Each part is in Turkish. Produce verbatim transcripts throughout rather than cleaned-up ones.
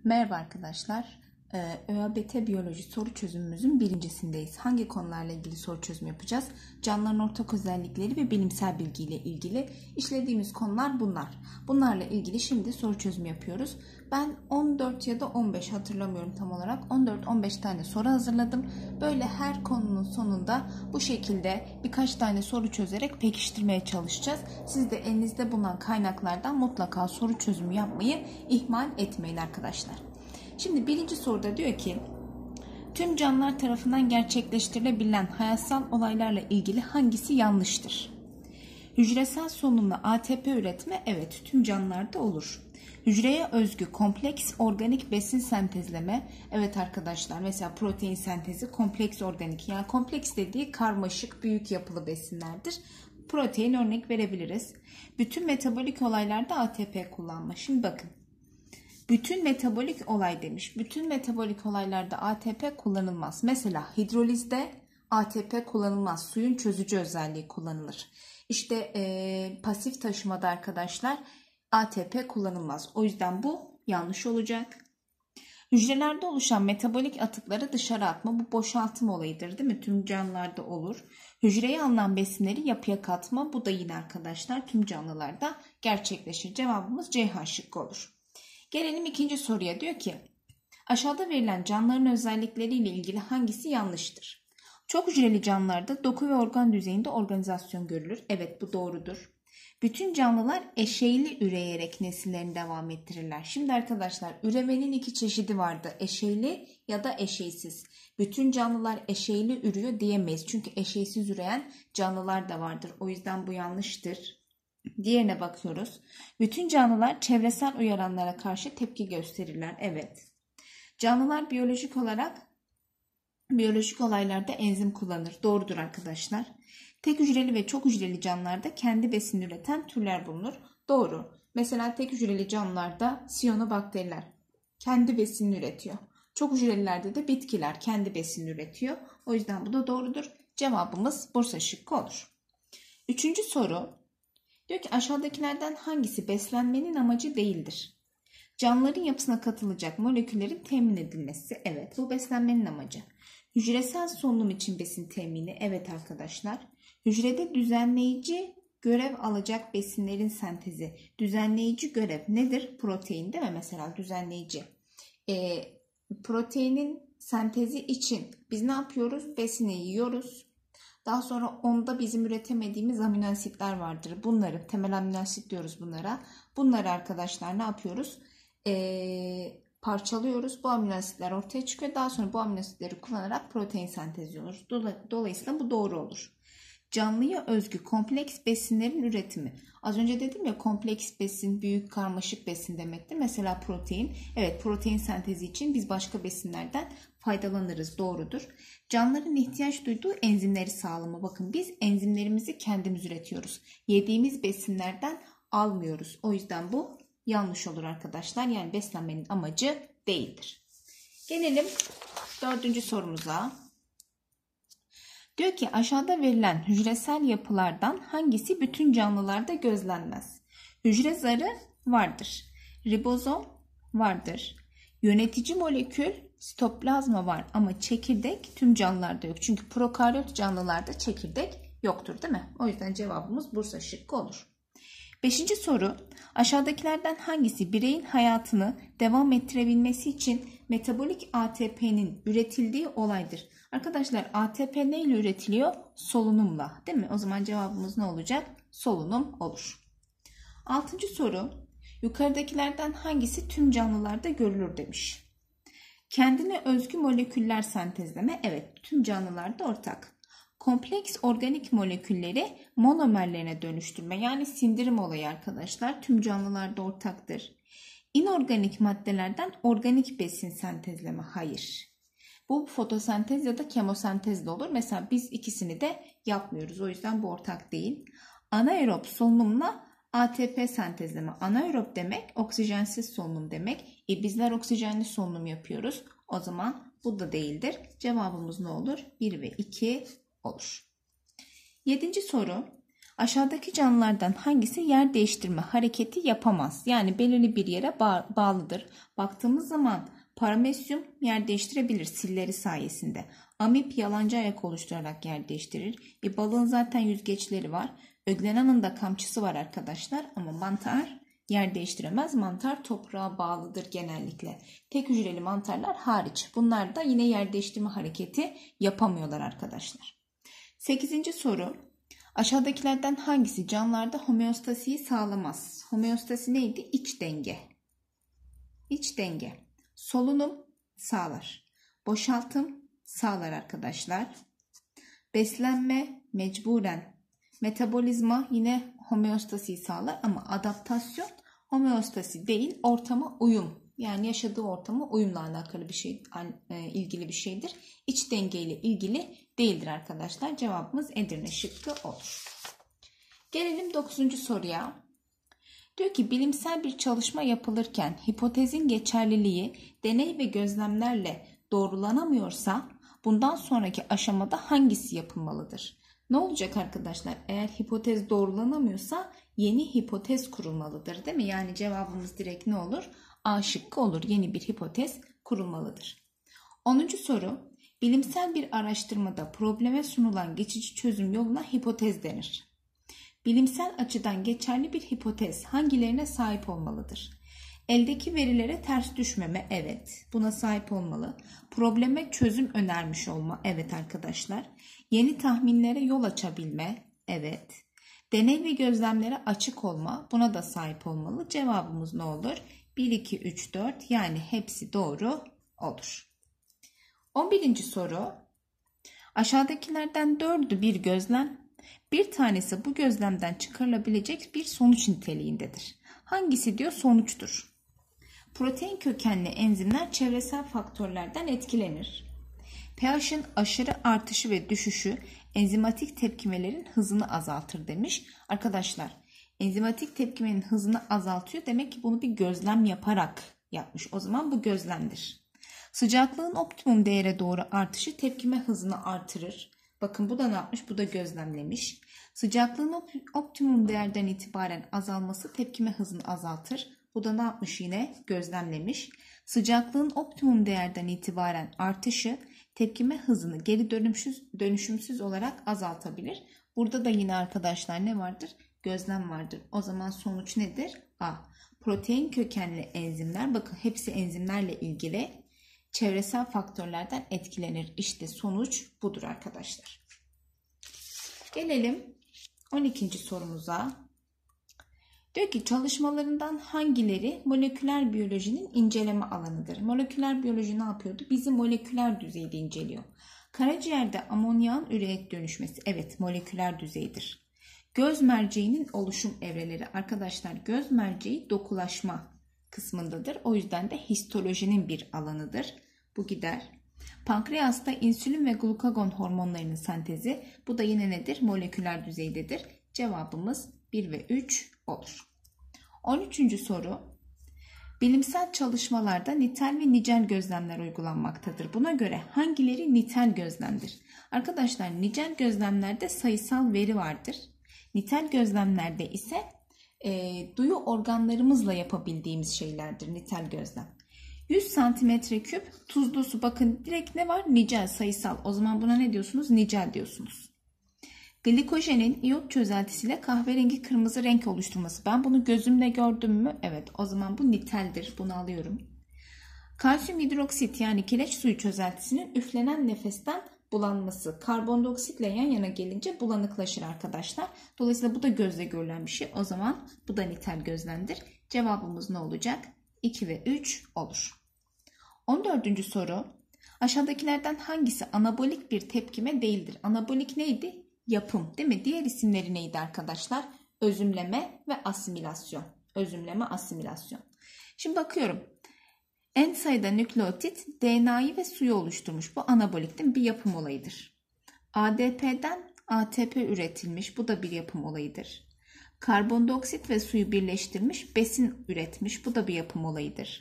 Merhaba arkadaşlar. ÖABT Biyoloji soru çözümümüzün birincisindeyiz. Hangi konularla ilgili soru çözümü yapacağız? Canlıların ortak özellikleri ve bilimsel bilgiyle ilgili işlediğimiz konular bunlar. Bunlarla ilgili şimdi soru çözümü yapıyoruz. Ben on dört ya da on beş hatırlamıyorum tam olarak. on dört on beş tane soru hazırladım. Böyle her konunun sonunda bu şekilde birkaç tane soru çözerek pekiştirmeye çalışacağız. Siz de elinizde bulunan kaynaklardan mutlaka soru çözümü yapmayı ihmal etmeyin arkadaşlar. Şimdi birinci soruda diyor ki tüm canlılar tarafından gerçekleştirilebilen hayatsal olaylarla ilgili hangisi yanlıştır? Hücresel solunumla A T P üretme evet tüm canlılarda olur. Hücreye özgü kompleks organik besin sentezleme evet arkadaşlar mesela protein sentezi kompleks organik yani kompleks dediği karmaşık büyük yapılı besinlerdir. Protein örnek verebiliriz. Bütün metabolik olaylarda A T P kullanma. Şimdi bakın. Bütün metabolik olay demiş. Bütün metabolik olaylarda A T P kullanılmaz. Mesela hidrolizde A T P kullanılmaz. Suyun çözücü özelliği kullanılır. İşte e, pasif taşımada arkadaşlar A T P kullanılmaz. O yüzden bu yanlış olacak. Hücrelerde oluşan metabolik atıkları dışarı atma bu boşaltım olayıdır değil mi? Tüm canlılarda olur. Hücreye alınan besinleri yapıya katma bu da yine arkadaşlar tüm canlılarda gerçekleşir. Cevabımız Ceyhan şıkkı olur. Gelelim ikinci soruya diyor ki aşağıda verilen canlıların özellikleriyle ilgili hangisi yanlıştır? Çok hücreli canlılarda doku ve organ düzeyinde organizasyon görülür. Evet bu doğrudur. Bütün canlılar eşeyli üreyerek nesillerini devam ettirirler. Şimdi arkadaşlar üremenin iki çeşidi vardı. Eşeyli ya da eşeysiz. Bütün canlılar eşeyli ürüyor diyemeyiz. Çünkü eşeysiz üreyen canlılar da vardır. O yüzden bu yanlıştır. Diğerine bakıyoruz. Bütün canlılar çevresel uyaranlara karşı tepki gösterirler. Evet. Canlılar biyolojik olarak biyolojik olaylarda enzim kullanır. Doğrudur arkadaşlar. Tek hücreli ve çok hücreli canlılarda kendi besin üreten türler bulunur. Doğru. Mesela tek hücreli canlılarda siyonobakteriler kendi besinini üretiyor. Çok hücrelilerde de bitkiler kendi besinini üretiyor. O yüzden bu da doğrudur. Cevabımız Bursa şıkkı olur. Üçüncü soru. Diyor ki aşağıdakilerden hangisi beslenmenin amacı değildir? Canlıların yapısına katılacak moleküllerin temin edilmesi. Evet bu beslenmenin amacı. Hücresel solunum için besin temini. Evet arkadaşlar. Hücrede düzenleyici görev alacak besinlerin sentezi. Düzenleyici görev nedir? Protein değil mi? Mesela düzenleyici. E, proteinin sentezi için biz ne yapıyoruz? Besini yiyoruz. Daha sonra onda bizim üretemediğimiz amino asitler vardır. Bunları temel amino asit diyoruz bunlara. Bunları arkadaşlar ne yapıyoruz? Ee, parçalıyoruz. Bu amino asitler ortaya çıkıyor. Daha sonra bu amino asitleri kullanarak protein sentezliyoruz. Dolayısıyla bu doğru olur. Canlıya özgü kompleks besinlerin üretimi. Az önce dedim ya kompleks besin, büyük karmaşık besin demekti. Mesela protein. Evet protein sentezi için biz başka besinlerden faydalanırız. Doğrudur. Canlıların ihtiyaç duyduğu enzimleri sağlama. Bakın biz enzimlerimizi kendimiz üretiyoruz. Yediğimiz besinlerden almıyoruz. O yüzden bu yanlış olur arkadaşlar. Yani beslenmenin amacı değildir. Gelelim dördüncü sorumuza. Diyor ki aşağıda verilen hücresel yapılardan hangisi bütün canlılarda gözlenmez? Hücre zarı vardır. Ribozom vardır. Yönetici molekül sitoplazma var ama çekirdek tüm canlılarda yok. Çünkü prokaryot canlılarda çekirdek yoktur değil mi? O yüzden cevabımız Bursa şıkkı olur. Beşinci soru. Aşağıdakilerden hangisi bireyin hayatını devam ettirebilmesi için metabolik A T P'nin üretildiği olaydır? Arkadaşlar A T P neyle üretiliyor? Solunumla değil mi? O zaman cevabımız ne olacak? Solunum olur. Altıncı soru. Yukarıdakilerden hangisi tüm canlılarda görülür demiş. Kendine özgü moleküller sentezleme evet tüm canlılarda ortak. Kompleks organik molekülleri monomerlerine dönüştürme yani sindirim olayı arkadaşlar tüm canlılarda ortaktır. İnorganik maddelerden organik besin sentezleme hayır. Bu fotosentez ya da kemosentez de olur. Mesela biz ikisini de yapmıyoruz. O yüzden bu ortak değil. Anaerob solunumla A T P sentezleme. Anaerob demek oksijensiz solunum demek. E bizler oksijenli solunum yapıyoruz. O zaman bu da değildir. Cevabımız ne olur? bir ve iki olur. Yedinci soru. Aşağıdaki canlılardan hangisi yer değiştirme hareketi yapamaz? Yani belirli bir yere ba- bağlıdır. Baktığımız zaman paramesyum yer değiştirebilir silleri sayesinde. Amip yalancı ayak oluşturarak yer değiştirir. E, balığın zaten yüzgeçleri var. Öglenanın da kamçısı var arkadaşlar. Ama mantar yer değiştiremez. Mantar toprağa bağlıdır genellikle. Tek hücreli mantarlar hariç. Bunlar da yine yer değiştirme hareketi yapamıyorlar arkadaşlar. sekizinci soru. Aşağıdakilerden hangisi canlılarda homeostasiyi sağlamaz? Homeostasi neydi? İç denge. İç denge. Solunum sağlar. Boşaltım sağlar arkadaşlar. Beslenme mecburen. Metabolizma yine homeostasiyi sağlar ama adaptasyon homeostasi değil, ortama uyum. Yani yaşadığı ortama uyumla alakalı bir şey, ilgili bir şeydir. İç dengeyle ilgili değildir arkadaşlar. Cevabımız Edirne şıkkı olur. Gelelim dokuzuncu soruya. Diyor ki bilimsel bir çalışma yapılırken hipotezin geçerliliği deney ve gözlemlerle doğrulanamıyorsa bundan sonraki aşamada hangisi yapılmalıdır? Ne olacak arkadaşlar? Eğer hipotez doğrulanamıyorsa yeni hipotez kurulmalıdır, değil mi? Yani cevabımız direkt ne olur? A şıkkı olur. Yeni bir hipotez kurulmalıdır. onuncu soru. Bilimsel bir araştırmada probleme sunulan geçici çözüm yoluna hipotez denir. Bilimsel açıdan geçerli bir hipotez hangilerine sahip olmalıdır? Eldeki verilere ters düşmeme, evet. Buna sahip olmalı. Probleme çözüm önermiş olma, evet arkadaşlar. Yeni tahminlere yol açabilme, evet. Deney ve gözlemlere açık olma, buna da sahip olmalı. Cevabımız ne olur? bir, iki, üç, dört yani hepsi doğru olur. on birinci soru. Aşağıdakilerden dördü bir gözlem, bir tanesi bu gözlemden çıkarılabilecek bir sonuç niteliğindedir. Hangisi diyor sonuçtur? Protein kökenli enzimler çevresel faktörlerden etkilenir. pH'in aşırı artışı ve düşüşü enzimatik tepkimelerin hızını azaltır demiş. Arkadaşlar enzimatik tepkimenin hızını azaltıyor. Demek ki bunu bir gözlem yaparak yapmış. O zaman bu gözlemdir. Sıcaklığın optimum değere doğru artışı tepkime hızını artırır. Bakın bu da ne yapmış? Bu da gözlemlemiş. Sıcaklığın optimum değerden itibaren azalması tepkime hızını azaltır. Bu da ne yapmış yine? Gözlemlemiş. Sıcaklığın optimum değerden itibaren artışı tepkime hızını geri dönüşümsüz, dönüşümsüz olarak azaltabilir. Burada da yine arkadaşlar ne vardır? Gözlem vardır. O zaman sonuç nedir? A. Protein kökenli enzimler, bakın hepsi enzimlerle ilgili, çevresel faktörlerden etkilenir. İşte sonuç budur arkadaşlar. Gelelim on ikinci sorumuza. Diyor ki çalışmalarından hangileri moleküler biyolojinin inceleme alanıdır? Moleküler biyoloji ne yapıyordu? Bizi moleküler düzeyde inceliyor. Karaciğerde amonyağın üreye dönüşmesi. Evet, moleküler düzeydir. Göz merceğinin oluşum evreleri. Arkadaşlar göz merceği dokulaşma kısmındadır. O yüzden de histolojinin bir alanıdır. Bu gider. Pankreasta insülin ve glukagon hormonlarının sentezi. Bu da yine nedir? Moleküler düzeydedir. Cevabımız bir ve üç olur. on üçüncü soru. Bilimsel çalışmalarda nitel ve nicel gözlemler uygulanmaktadır. Buna göre hangileri nitel gözlemdir? Arkadaşlar nicel gözlemlerde sayısal veri vardır. Nitel gözlemlerde ise e, duyu organlarımızla yapabildiğimiz şeylerdir nitel gözlem. yüz santimetre küp tuzlu su, bakın direkt ne var? Nicel, sayısal. O zaman buna ne diyorsunuz? Nicel diyorsunuz. Glikojenin iyot çözeltisiyle kahverengi kırmızı renk oluşturması. Ben bunu gözümle gördüm mü? Evet, o zaman bu niteldir. Bunu alıyorum. Kalsiyum hidroksit yani kireç suyu çözeltisinin üflenen nefesten bulanması. Karbondioksitle yan yana gelince bulanıklaşır arkadaşlar. Dolayısıyla bu da gözle görülen bir şey. O zaman bu da nitel gözlemdir. Cevabımız ne olacak? iki ve üç olur. on dördüncü soru. Aşağıdakilerden hangisi anabolik bir tepkime değildir? Anabolik neydi? Yapım, değil mi? Diğer isimleri neydi arkadaşlar? Özümleme ve asimilasyon. Özümleme, asimilasyon. Şimdi bakıyorum. En sayıda nükleotit D N A'yı ve suyu oluşturmuş. Bu anabolik, değil mi? Bir yapım olayıdır. A D P'den A T P üretilmiş. Bu da bir yapım olayıdır. Karbondioksit ve suyu birleştirmiş, besin üretmiş. Bu da bir yapım olayıdır.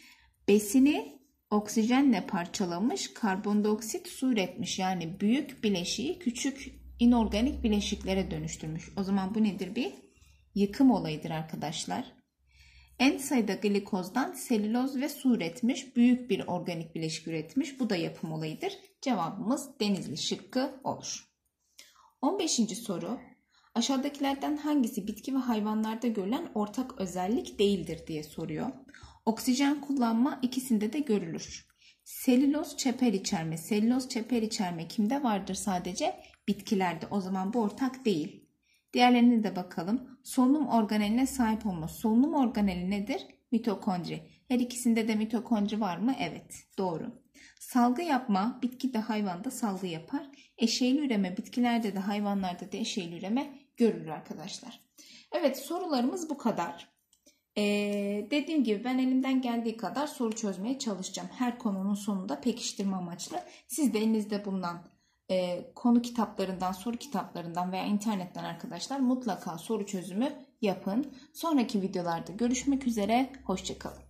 Besini oksijenle parçalamış, karbondioksit su üretmiş. Yani büyük bileşiği küçük inorganik bileşiklere dönüştürmüş. O zaman bu nedir? Bir yıkım olayıdır arkadaşlar. En sayıda glikozdan selüloz ve su üretmiş. Büyük bir organik bileşik üretmiş. Bu da yapım olayıdır. Cevabımız Denizli şıkkı olur. on beşinci soru. Aşağıdakilerden hangisi bitki ve hayvanlarda görülen ortak özellik değildir diye soruyor. Oksijen kullanma ikisinde de görülür. Selüloz çeper içerme. Selüloz çeper içerme kimde vardır sadece? Bitkilerde. O zaman bu ortak değil. Diğerlerine de bakalım. Solunum organeline sahip olma. Solunum organeli nedir? Mitokondri. Her ikisinde de mitokondri var mı? Evet. Doğru. Salgı yapma. Bitki de hayvanda salgı yapar. Eşeyli üreme. Bitkilerde de hayvanlarda da eşeyli üreme görülür arkadaşlar. Evet, sorularımız bu kadar. Ee, dediğim gibi ben elimden geldiği kadar soru çözmeye çalışacağım. Her konunun sonunda pekiştirme amaçlı. Siz de elinizde bulunan e, konu kitaplarından, soru kitaplarından veya internetten arkadaşlar mutlaka soru çözümü yapın. Sonraki videolarda görüşmek üzere. Hoşça kalın.